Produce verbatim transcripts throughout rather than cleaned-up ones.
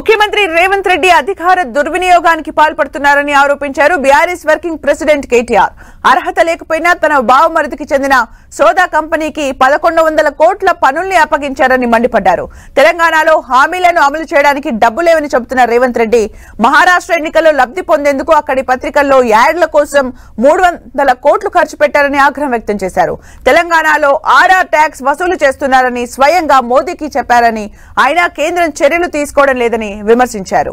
ముఖ్యమంత్రి రేవంత్ రెడ్డి అధికార దుర్వినియోగానికి పాల్పడుతున్నారని ఆరోపించారు బీఆర్ఎస్ వర్కింగ్ ప్రెసిడెంట్ కేటీఆర్. అర్హత లేకపోయినా తన బావమరిదికి చెందిన సోదా కంపెనీకి పదకొండు వందల కోట్ల పనుల్ని అప్పగించారని మండిపడ్డారు. తెలంగాణలో హామీలను అమలు చేయడానికి డబ్బు లేవని చెబుతున్న రేవంత్ రెడ్డి మహారాష్ట్ర ఎన్నికల్లో లబ్ధి పొందేందుకు అక్కడి పత్రికల్లో యాడ్ల కోసం మూడు వందల కోట్లు ఖర్చు పెట్టారని ఆగ్రహం వ్యక్తం చేశారు. తెలంగాణలో ఆర్ఆర్ ట్యాక్స్ వసూలు చేస్తున్నారని స్వయంగా మోదీకి చెప్పారని, అయినా కేంద్రం చర్యలు తీసుకోవడం లేదని విమర్శించారు.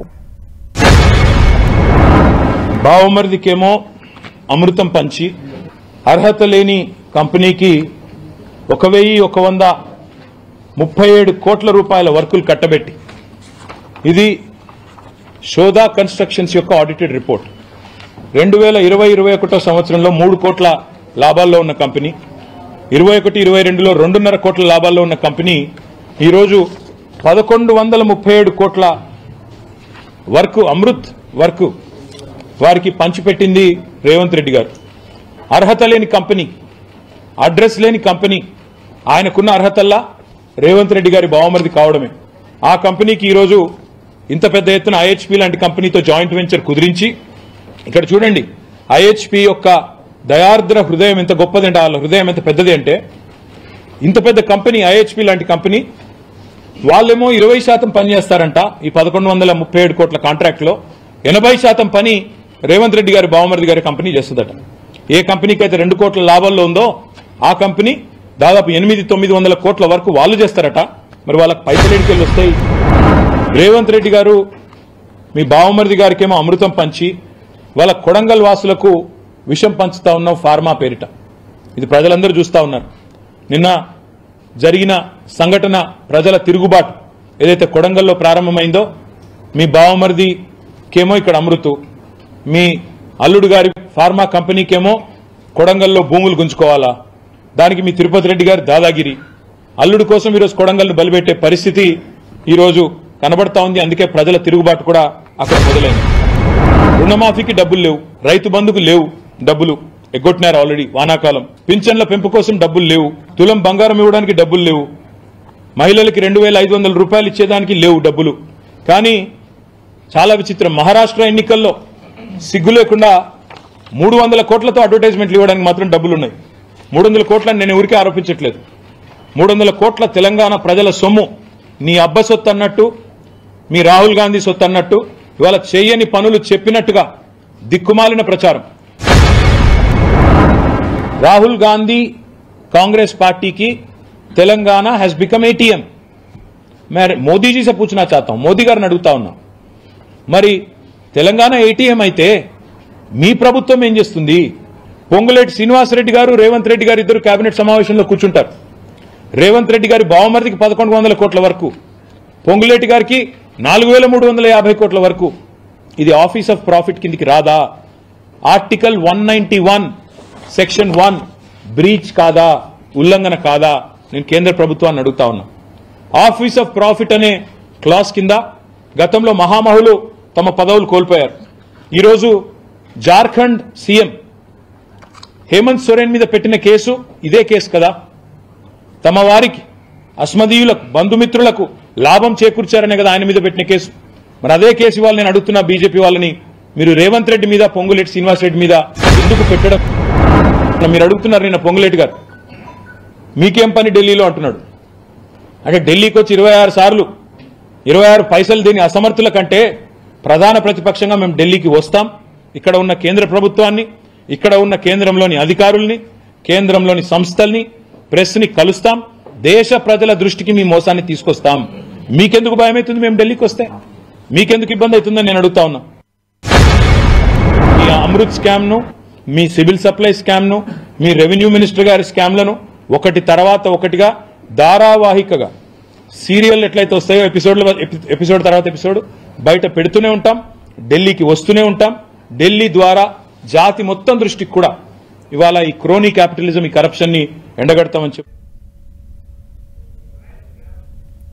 బావమరిదికేమో అమృతం పంచి అర్హత లేని కంపెనీకి ఒక వెయ్యి ఒక వంద ముప్పై ఏడు కోట్ల రూపాయల వర్కులు కట్టబెట్టి, ఇది శోధా కన్స్ట్రక్షన్స్ యొక్క ఆడిటెడ్ రిపోర్ట్. రెండు వేల ఇరవై ఇరవై ఒకటో సంవత్సరంలో మూడు కోట్ల లాభాల్లో ఉన్న కంపెనీ, ఇరవై ఒకటి ఇరవై రెండులో రెండున్నర కోట్ల లాభాల్లో ఉన్న కంపెనీ ఈరోజు పదకొండు వందల ముప్పై ఏడు కోట్ల వర్క్ అమృత్ వర్క్ వారికి పంచిపెట్టింది రేవంత్ రెడ్డి గారు. అర్హత లేని కంపెనీ, అడ్రస్ లేని కంపెనీ, ఆయనకున్న అర్హతల్లా రేవంత్ రెడ్డి గారి బావమరిది కావడమే. ఆ కంపెనీకి ఈరోజు ఇంత పెద్ద ఎత్తున ఐహెచ్పి లాంటి కంపెనీతో జాయింట్ వెంచర్ కుదిరించి, ఇక్కడ చూడండి ఐహెచ్పి యొక్క దయార్ద్ర హృదయం ఎంత గొప్పదంటే, వాళ్ళ హృదయం ఎంత పెద్దది అంటే, ఇంత పెద్ద కంపెనీ ఐహెచ్పి లాంటి కంపెనీ వాళ్ళేమో ఇరవై శాతం పని చేస్తారంట. ఈ పదకొండు వందల ముప్పై ఏడు కోట్ల కాంట్రాక్ట్ లో ఎనభై శాతం పని రేవంత్ రెడ్డి గారి బావమరిది గారి కంపెనీ చేస్తుందట. ఏ కంపెనీకి అయితే రెండు కోట్ల లాభాల్లో ఉందో ఆ కంపెనీ దాదాపు ఎనిమిది తొమ్మిది వందల కోట్ల వరకు వాళ్ళు చేస్తారట. మరి వాళ్ళకి పైసలు ఎడికెళ్ళి వస్తాయి? రేవంత్ రెడ్డి గారు మీ బావమరిది గారికేమో అమృతం పంచి వాళ్ళ కొడంగల్ వాసులకు విషం పంచుతా ఉన్నాం ఫార్మా పేరిట. ఇది ప్రజలందరూ చూస్తా ఉన్నారు. నిన్న జరిగిన సంఘటన, ప్రజల తిరుగుబాటు ఏదైతే కొడంగల్లో ప్రారంభమైందో, మీ బావమరిదికేమో ఇక్కడ అమృతు, మీ అల్లుడు గారి ఫార్మా కంపెనీకేమో కొడంగల్లో భూములు గుంజుకోవాలా, దానికి మీ తిరుపతి రెడ్డి గారి దాదాగిరి, అల్లుడు కోసం ఈరోజు కొడంగల్ను బలిపెట్టే పరిస్థితి ఈరోజు కనబడతా ఉంది. అందుకే ప్రజల తిరుగుబాటు కూడా అక్కడ మొదలైంది. రుణమాఫీకి డబ్బులు లేవు, రైతు బంధుకు లేవు డబ్బులు, ఎగ్గొట్టినారు ఆల్రెడీ వానాకాలం. పింఛన్ల పెంపు కోసం డబ్బులు లేవు, తులం బంగారం ఇవ్వడానికి డబ్బులు లేవు, మహిళలకి రెండు వేల ఐదు వందల రూపాయలు ఇచ్చేదానికి లేవు డబ్బులు. కానీ చాలా విచిత్రం, మహారాష్ట్ర ఎన్నికల్లో సిగ్గు లేకుండా మూడు వందల కోట్లతో అడ్వర్టైజ్మెంట్లు ఇవ్వడానికి మాత్రం డబ్బులున్నాయి. మూడు వందల కోట్లని నేను ఊరికే ఆరోపించట్లేదు. మూడు వందల కోట్ల తెలంగాణ ప్రజల సొమ్ము నీ అబ్బ సొత్తు అన్నట్టు, మీ రాహుల్ గాంధీ సొత్తు అన్నట్టు ఇవాళ చేయని పనులు చెప్పినట్టుగా దిక్కుమాలిన ప్రచారం. राहुल गांधी कांग्रेस पार्टी की तेलंगाना हैज बिकम एटीएम. मैं मोदी जी से पूछना चाहता हूं, मोदी गारिని అడుగుతా ఉన్నా, మరి తెలంగాణ ఏటీఎం అయితే మీ ప్రభుత్వం ఏం చేస్తుంది? పొంగులేటి శ్రీనివాసరెడ్డి గారు, రేవంత్ రెడ్డి గారు ఇద్దరు కేబినెట్ సమావేశంలో కూర్చుంటారు. రేవంత్ రెడ్డి గారి బావమరిదికి పదకొండు వందల కోట్ల వరకు, పొంగులేటి గారికి నాలుగు వేల మూడు వందల యాభై కోట్ల వరకు. ఇది ఆఫీస్ ఆఫ్ ప్రాఫిట్ కిందికి రాదా? Article one ninety one section one breach కాదా, ఉల్లంఘన కాదా? నేను కేంద్ర ప్రభుత్వాన్ని అడుగుతా ఉన్నా. ఆఫీస్ ఆఫ్ ప్రాఫిట్ అనే క్లాస్ కింద గతంలో మహామహులు తమ పదవులు కోల్పోయారు. ఈరోజు జార్ఖండ్ సీఎం హేమంత్ సోరెన్ మీద పెట్టిన కేసు ఇదే కేసు కదా. తమ వారికి, అస్మదీయులకు, బంధుమిత్రులకు లాభం చేకూర్చారనే కదా ఆయన మీద పెట్టిన కేసు. మరి అదే కేసు ఇవాళ నేను అడుగుతున్నా బీజేపీ వాళ్ళని, మీరు రేవంత్ రెడ్డి మీద, పొంగులేటి శ్రీనివాస్ రెడ్డి మీద ఎందుకు పెట్టడం? మీరు అడుగుతున్నారు నిన్న పొంగులేటి గారు, మీకేం పని ఢిల్లీలో అంటున్నాడు. అంటే ఢిల్లీకి వచ్చి ఇరవై ఆరు సార్లు ఇరవై ఆరు పైసలు దేని అసమర్థుల కంటే ప్రధాన ప్రతిపక్షంగా మేము ఢిల్లీకి వస్తాం. ఇక్కడ ఉన్న కేంద్ర ప్రభుత్వాన్ని, ఇక్కడ ఉన్న కేంద్రంలోని అధికారుల్ని, కేంద్రంలోని సంస్థల్ని, ప్రెస్ ని కలుస్తాం. దేశ ప్రజల దృష్టికి మీ మోసాన్ని తీసుకొస్తాం. మీకెందుకు భయం అవుతుంది మేము ఢిల్లీకి వస్తే? మీకెందుకు ఇబ్బంది అవుతుందని నేను అడుగుతా ఉన్నా. ఈ అమృత్ స్కామ్ ను, మీ సివిల్ సప్లై స్కామ్ ను, మీ రెవెన్యూ మినిస్టర్ గారి స్కామ్లను ఒకటి తర్వాత ఒకటిగా ధారావాహికగా సీరియల్ ఎట్లయితే వస్తాయో ఎపిసోడ్ల ఎపిసోడ్ తర్వాత ఎపిసోడ్ బయట పెడుతూనే ఉంటాం. ఢిల్లీకి వస్తూనే ఉంటాం. ఢిల్లీ ద్వారా జాతి మొత్తం దృష్టికి కూడా ఇవాళ ఈ క్రోనీ క్యాపిటలిజం, ఈ కరప్షన్ ని ఎండగడతామని చెప్పి